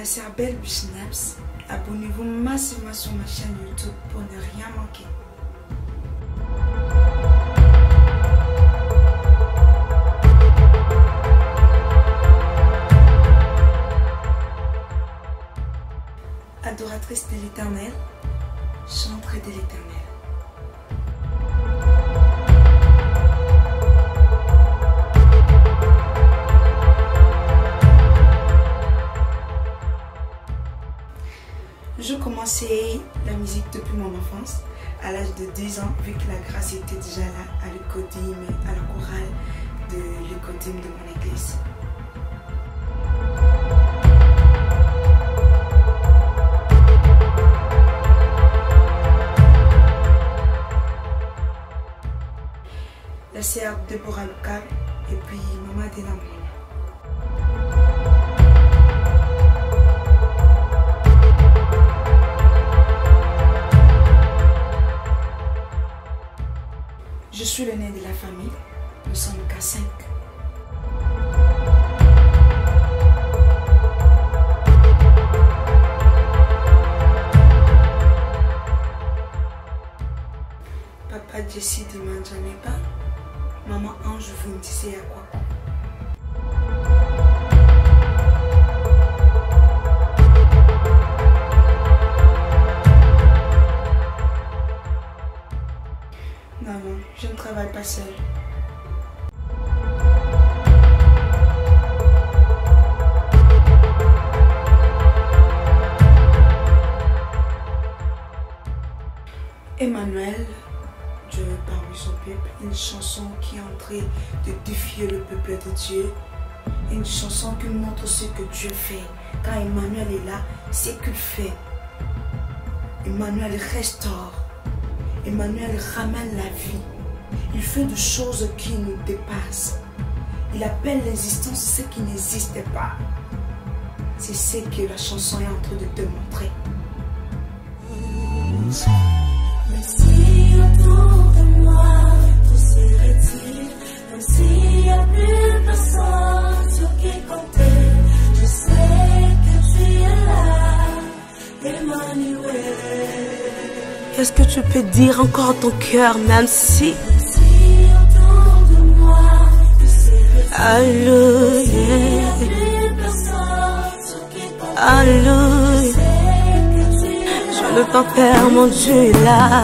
C'est Abel Bushnaps. Abonnez-vous massivement sur ma chaîne YouTube pour ne rien manquer. Adoratrice de l'Éternel, chanterai de l'Éternel. Je commençais la musique depuis mon enfance, à l'âge de 10 ans, vu que la grâce était déjà là, à l'Eucodim, à la chorale de l'Eucodim de mon église. La sœur Deborah Lucas et puis Maman Denamon. Je suis l'aîné de la famille, nous sommes qu'à 5. Papa Jessie de Manjaneba, Maman Ange vous me disiez à quoi? Non, je ne travaille pas seule. Emmanuel, Dieu parmi son peuple, une chanson qui est en train de défier le peuple de Dieu. Une chanson qui montre ce que Dieu fait. Quand Emmanuel est là, c'est qu'il fait. Emmanuel restaure. Emmanuel ramène la vie. Il fait des choses qui nous dépassent. Il appelle l'existence ce qui n'existe pas. C'est ce que la chanson est en train de te montrer. Même si autour de moi tout s'est retiré, même s'il n'y a plus personne sur qui compter, je sais que tu es là, Emmanuel. Qu'est-ce que tu peux dire encore ton cœur, même si autour de moi, Alléluia, Alléluia, je ne t'en perds, mon Dieu est là.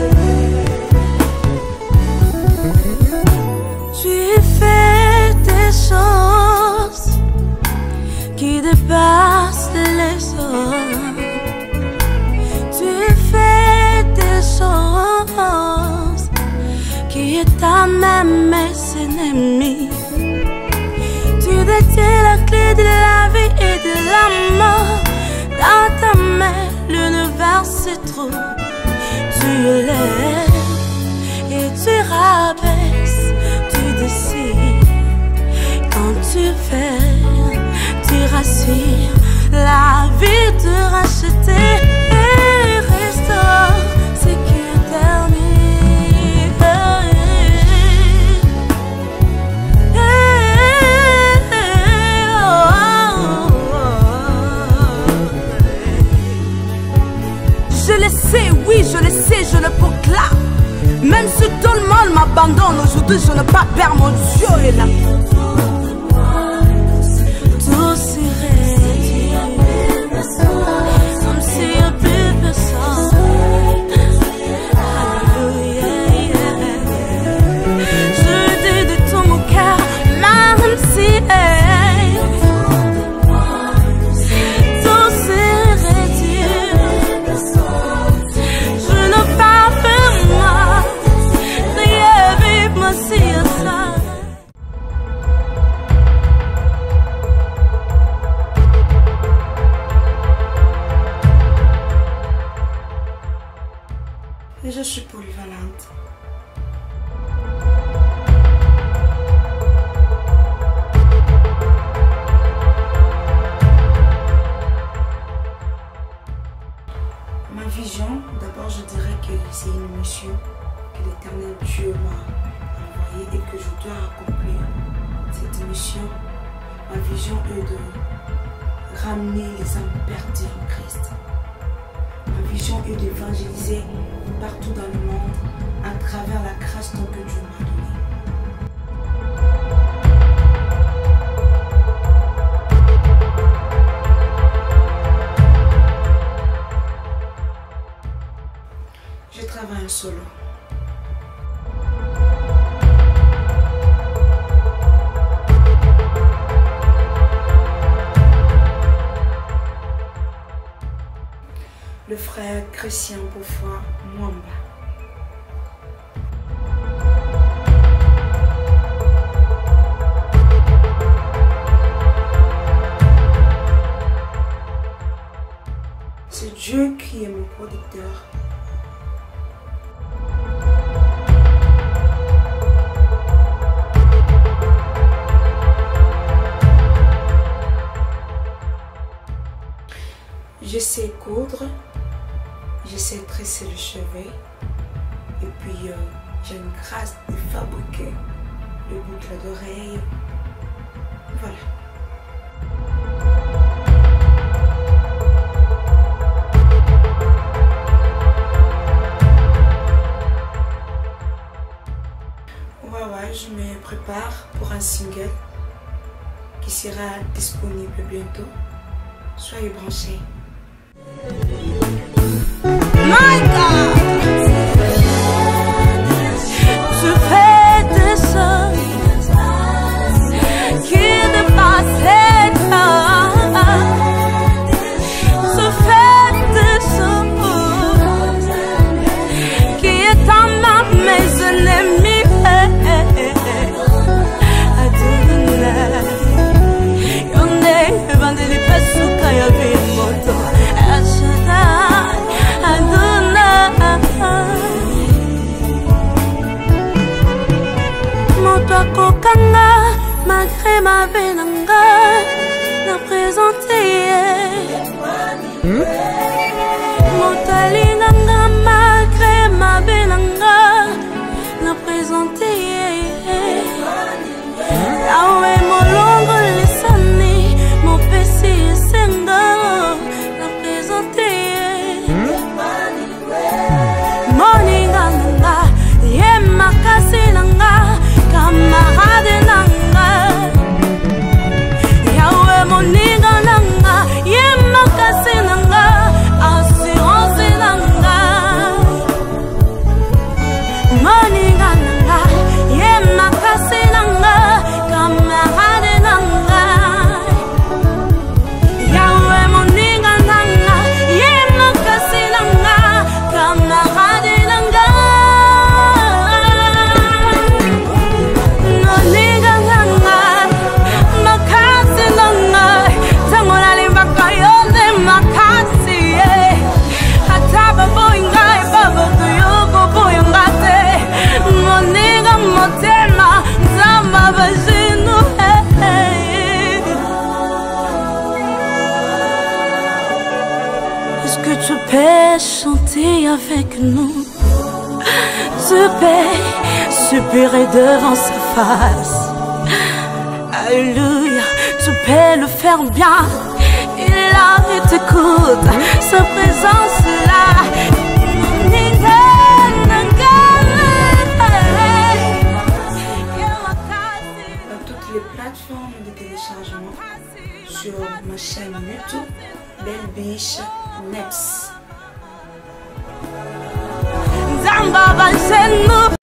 Tu fais des choses qui dépassent les hommes. Tu fais des choses qui est à même mes ennemis. Tu détiens la clé de la vie et de la mort. Dans ta main, l'univers se trouve. Tu lèves et tu rabaisses. Tu décides. Quand tu fais, tu rassures. La vie te racheter. Oui, je le sais, je le proclame. Même si tout le monde m'abandonne aujourd'hui, je ne pas perdre, mon Dieu est là. Tout serait comme s'il n'y a plus personne. Alléluia. Je le dis de tout mon cœur, même si je suis polyvalente. Ma vision, d'abord je dirais que c'est une mission que l'Éternel Dieu m'a envoyée et que je dois accomplir cette mission. Ma vision est de ramener les âmes perdues en Christ. Ma vision est d'évangéliser partout dans le monde à travers la grâce que Dieu m'a donnée. Je travaille en solo. Le frère Christian Beaufoy Mwamba. C'est Dieu qui est mon producteur. Je sais coudre, je sais tresser le cheveu et puis j'ai une grâce de fabriquer le boucle d'oreille. Voilà. Ouais, je me prépare pour un single qui sera disponible bientôt. Soyez branchés. My God, je fais des choses qui dépassent les temps. Je fais des choses qui étendent mes ennemis. Malgré ma benanga, n'a présenté. Mon talinganga, malgré ma benanga, n'a présenté. Awe mon longo lesani, mon pessi senga, n'a présenté. Moninganga, yema kasinanga, camarade nanga. Yawe moninga nanga, yema kasinanga, assurance nanga. Moninga nanga, yema kasinanga, camarade nanga. Yawe moninga nanga, yema kasinanga, camarade nanga. Est-ce que tu peux chanter avec nous? Tu peux supplier devant sa face. Alléluia, tu peux le faire bien. Il a et t'écoute, sa présence là. Dans toutes les plateformes de téléchargement, sur ma chaîne YouTube, Belle Biche Neps. Zamba,